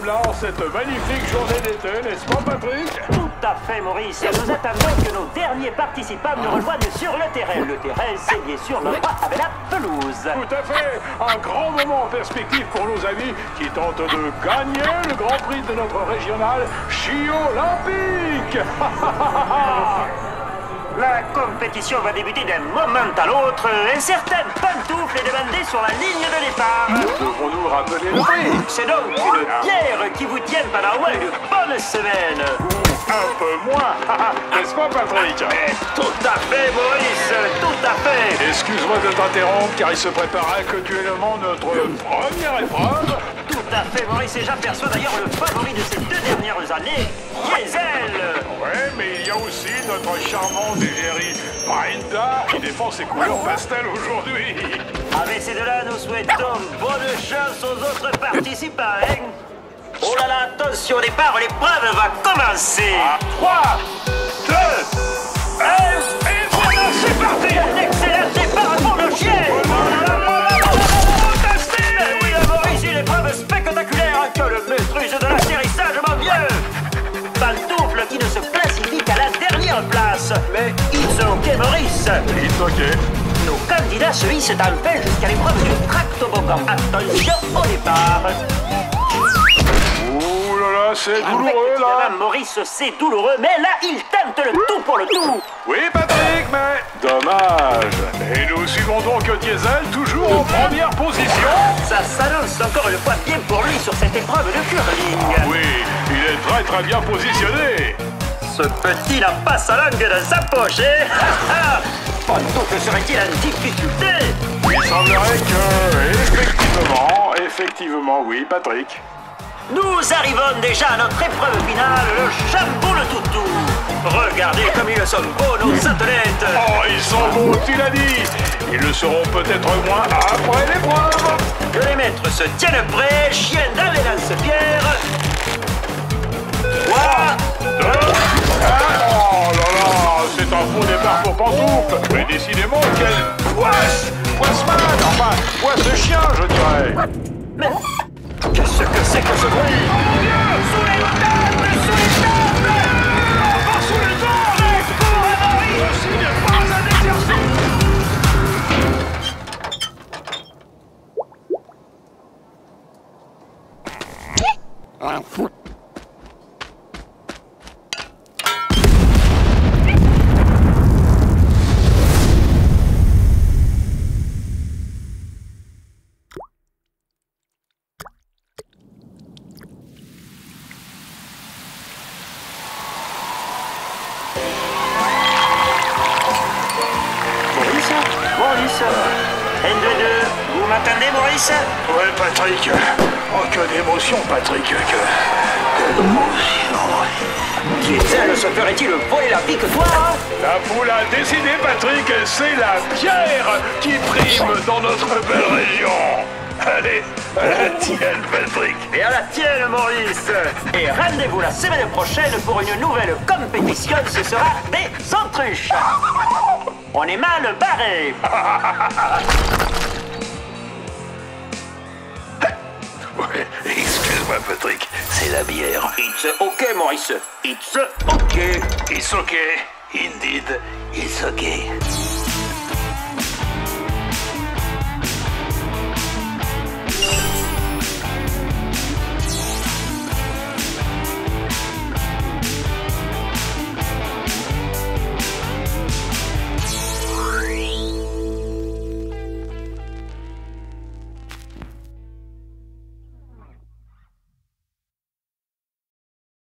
là en cette magnifique journée d'été, n'est-ce pas, Patrick? Tout à fait, Maurice. Nous attendons que nos derniers participants nous rejoignent sur le terrain. Le terrain, c'est bien sûr le pas avec la pelouse. Tout à fait. Un grand moment en perspective pour nos amis qui tentent de gagner le grand prix de notre régional Ski Olympique. La compétition va débuter d'un moment à l'autre. Un certain Pantoufle est demandé sur la ligne de départ. Devons-nous rappeler le prix? C'est donc une bière qui vous tienne pendant au moins une bonne semaine. Un peu moins, n'est-ce pas, Patrick? Tout à fait, Maurice, tout à fait. Excuse-moi de t'interrompre, car il se prépare actuellement notre première épreuve. Tout à fait, Maurice, et j'aperçois d'ailleurs le favori de ces 2 dernières années, Diesel. Ouais, mais il y a aussi notre charmante égérie Brenda qui défend ses couleurs pastel aujourd'hui. Avec ces deux-là, nous souhaitons bonne chance aux autres participants, hein? Oh là là, attention au départ, l'épreuve va commencer. 3, 2, 1, et voilà, c'est parti. Un excellent départ pour le chien. Fantastique. Eh oui, Maurice, une épreuve spectaculaire que le maîtrise de l'atterrissage mon vieux. Pantoufle qui ne se classifie qu'à la dernière place. Mais it's ok, Maurice. It's ok. Nos candidats se hissent enfin jusqu'à l'épreuve du tractoboggan. Attention au départ. Ouh là là, c'est douloureux là. Évidemment, Maurice, c'est douloureux, mais là, il tente le tout pour le tout. Oui, Patrick, mais dommage. Et nous suivons donc Diesel, toujours en première position. Ça s'annonce encore une fois bien pour lui sur cette épreuve de curling. Oui, il est très très bien positionné. Ce petit n'a pas sa langue dans sa poche, hein? Pantoufle serait-il en difficulté? Il semblerait que, effectivement, oui, Patrick. Nous arrivons déjà à notre épreuve finale, le chamboule toutou. Regardez comme ils sont beaux, nos athlètes. Oh, ils sont beaux, tu l'as dit. Ils le seront peut-être moins après l'épreuve. Que les maîtres se tiennent prêts, chien dans les lance-pierres. 3, 2, 1. Oh là là, c'est un faux départ pour Pantoufle. Mais décidément, quelle poisse-man, enfin, poisse de chien, je dirais. Mais qu'est-ce que c'est que ce bruit? Mon Dieu, sous les tables, sous les tables. Encore sous les tables. Pour Maurice, ceci n'est pas un exercice. Maurice, N22, vous m'entendez, Maurice? Ouais, Patrick. Oh, que d'émotion, Patrick. Que d'émotion. Diesel se ferait-il voler la pique, toi? La poule a décidé, Patrick. C'est la bière qui prime dans notre belle région. Allez, à la tienne, Patrick. Et à la tienne, Maurice. Et rendez-vous la semaine prochaine pour une nouvelle compétition. Ce sera des autruches. On est mal barré. Ouais, excuse-moi, Patrick, c'est la bière. It's ok, Maurice. It's ok. It's okay. Indeed, it's okay.